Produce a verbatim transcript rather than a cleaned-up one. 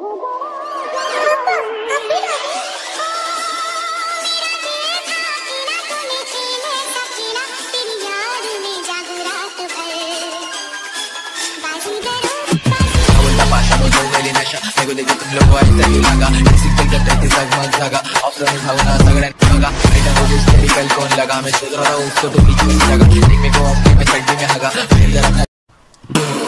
तुम लोग लगा जगमग जगा ऑप्शन भावना सगळ्यांनी बघा मेडिकल कोण लगा मैं सोच रहा था उसको तो बीच में लगा में हगा